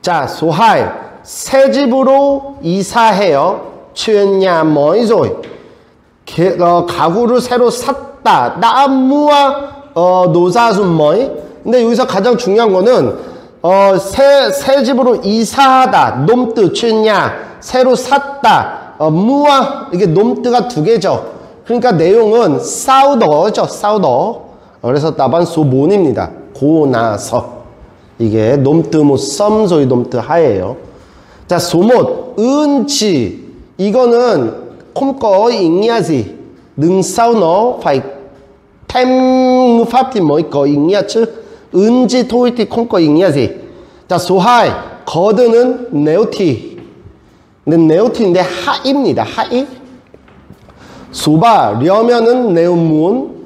자, 소하이 새 집으로 이사해요. 취냐 뭐이rồi. 가구를 새로 샀다. 나무와 노사순 뭐이. 근데 여기서 가장 중요한 거는 새 집으로 이사하다. 놈뜨 취냐 새로 샀다. 무와 이게 놈뜨가 두 개죠. 그러니까 내용은 싸우더죠. 싸우더. 그래서 답은 소몬입니다. 고 나서. 이게 놈뜨무 썸소이 놈뜨 하예요. 자, 소못 은지 이거는 콤꺼 잉야지 능싸우너 파이 템 pháp mới có ý nghĩa chứ 은지 thôi thì không có ý nghĩa gì. 자, 소하이 거드는 네오티. 근데 네오티인데 하입니다. 하이. 소바 려면은 네오문